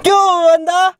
¿Qué onda?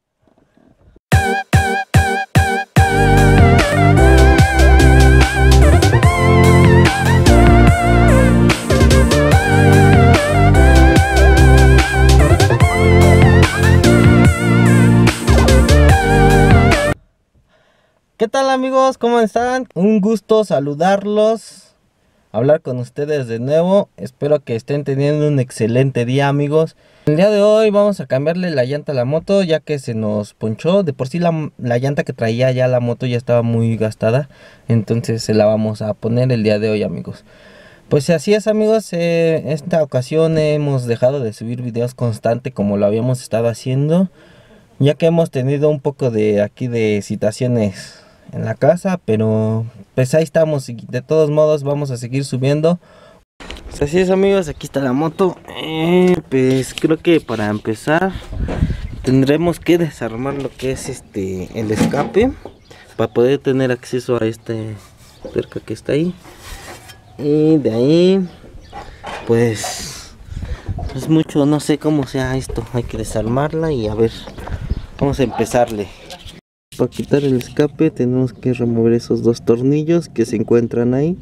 ¿Qué tal amigos? ¿Cómo están? Un gusto saludarlos, hablar con ustedes de nuevo. Espero que estén teniendo un excelente día amigos. El día de hoy vamos a cambiarle la llanta a la moto, ya que se nos ponchó. De por sí la llanta que traía ya la moto ya estaba muy gastada, entonces se la vamos a poner el día de hoy amigos. Pues así es amigos, esta ocasión hemos dejado de subir videos constante como lo habíamos estado haciendo, ya que hemos tenido un poco de situaciones en la casa, pero pues ahí estamos y de todos modos vamos a seguir subiendo. Pues así es amigos, aquí está la moto. Pues creo que para empezar tendremos que desarmar lo que es el escape para poder tener acceso a cerca que está ahí, y de ahí pues mucho, no sé cómo sea esto, hay que desarmarla y a ver, vamos a empezarle. Para quitar el escape tenemos que remover esos dos tornillos que se encuentran ahí.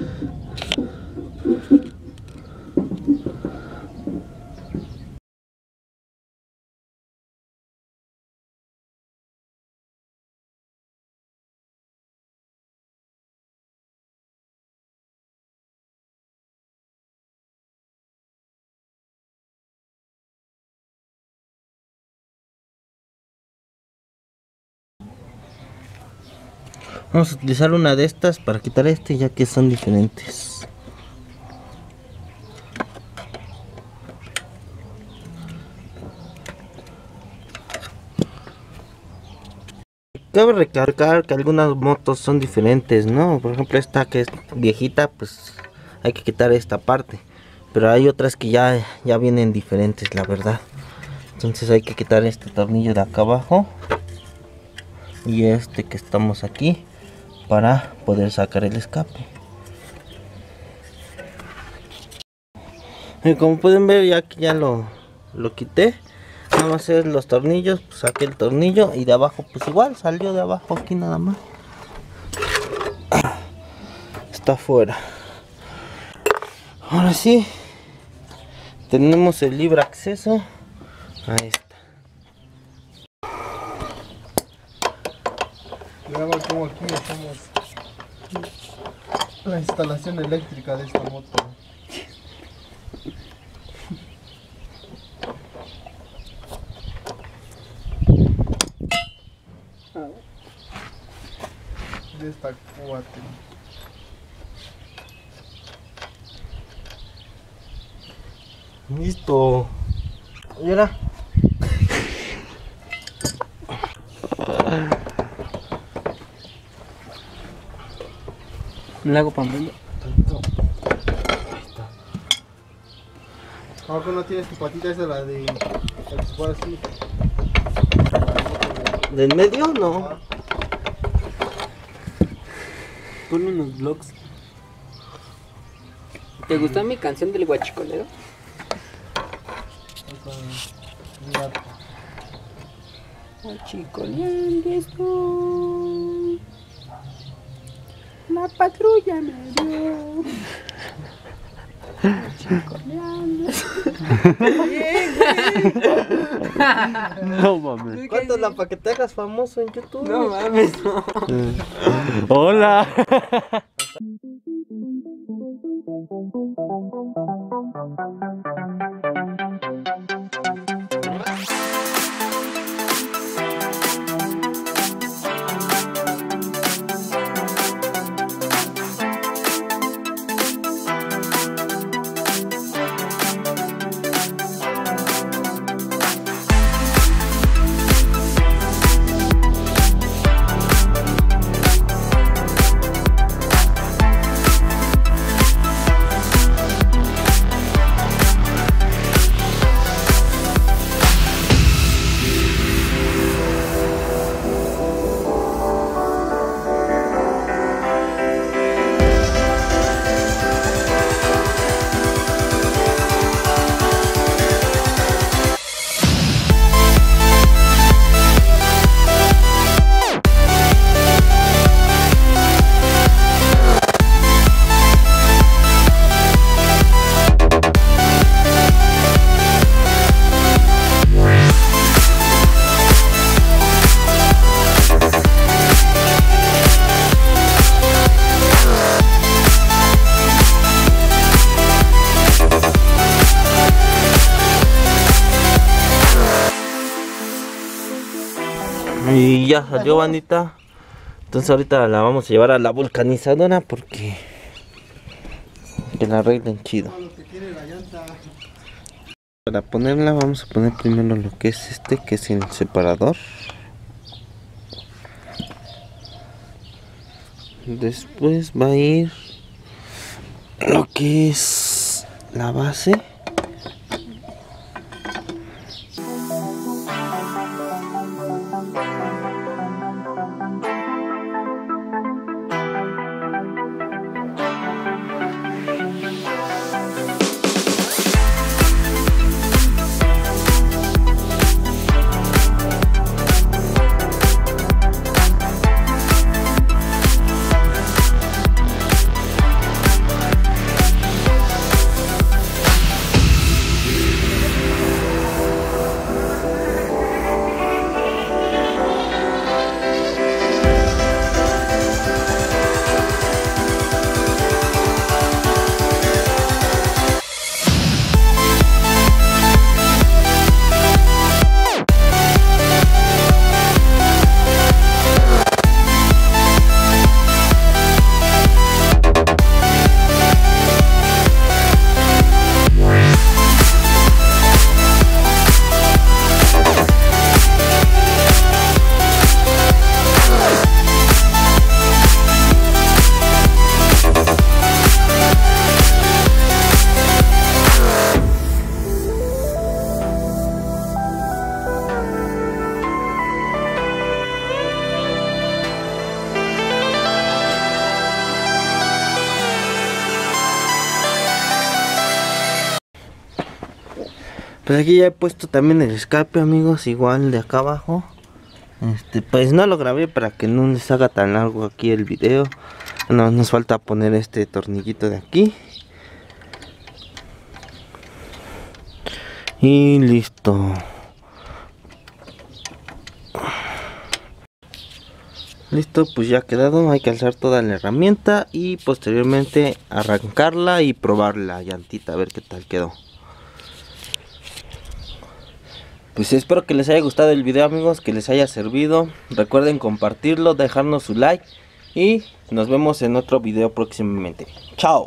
Vamos a utilizar una de estas para quitar ya que son diferentes. Cabe recalcar que algunas motos son diferentes, ¿no? Por ejemplo esta que es viejita, pues hay que quitar esta parte. Pero hay otras que ya vienen diferentes, la verdad. Entonces hay que quitar este tornillo de acá abajo y que estamos aquí, para poder sacar el escape. Y como pueden ver, ya lo quité. Vamos a hacer los tornillos, pues saqué el tornillo y de abajo pues igual salió de abajo aquí nada más. Está afuera. Ahora sí tenemos el libre acceso a esta. Veamos cómo aquí hacemos la instalación eléctrica de esta moto. De esta 4. Listo. Y ahora ¿Le hago pamplona? Ahí está. Abajo no tienes tu patita, esa la de la que se puede así. ¿del medio? No. Pon unos vlogs. ¿Te gustó mi canción del guachicolero? Guachicoleando estoy, la patrulla me dio. Guachicoleando No mames. ¿Cuánto la para que te hagas famoso en YouTube? No mames, no. Hola. Y ya salió, bandita. Entonces ahorita la vamos a llevar a la vulcanizadora porque que la arreglen chido. Para ponerla vamos a poner primero lo que es que es el separador. Después va a ir lo que es la base. Pues aquí ya he puesto también el escape, amigos, igual de acá abajo. Pues no lo grabé para que no les haga tan largo aquí el video. Nos falta poner este tornillito de aquí. Y listo. Listo, pues ya ha quedado. Hay que alzar toda la herramienta y posteriormente arrancarla y probar la llantita, a ver qué tal quedó. Pues espero que les haya gustado el video, amigos, que les haya servido. Recuerden compartirlo, dejarnos su like y nos vemos en otro video próximamente. ¡Chao!